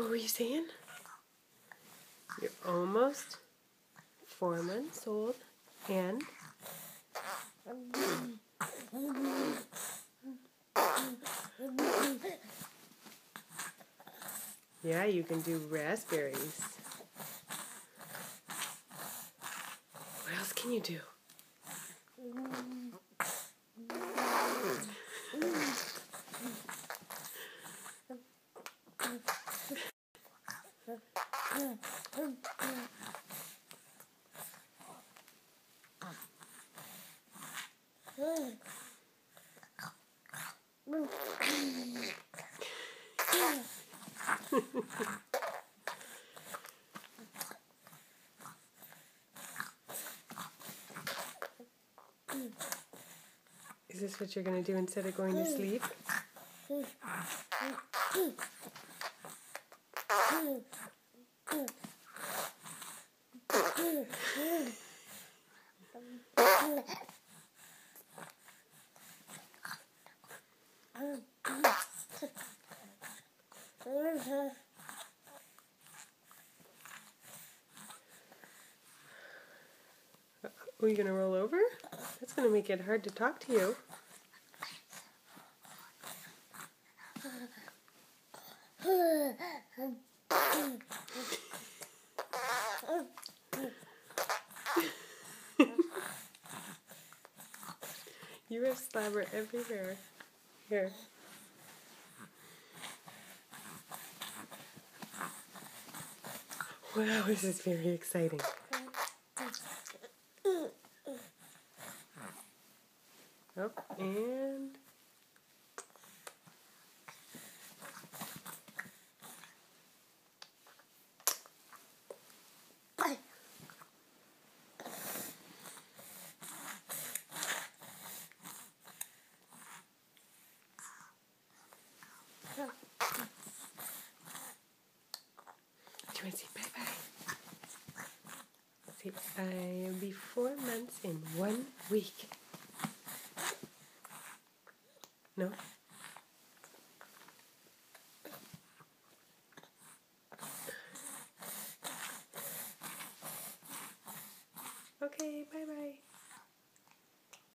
What were you saying? You're almost 4 months old and yeah, you can do raspberries. What else can you do? Is this what you're going to do instead of going to sleep? Are you going to roll over? That's going to make it hard to talk to you. You have slobber everywhere. Here. Wow, this is very exciting. Oh, and do you want to say bye-bye? Say, I'll be 4 months in 1 week. No?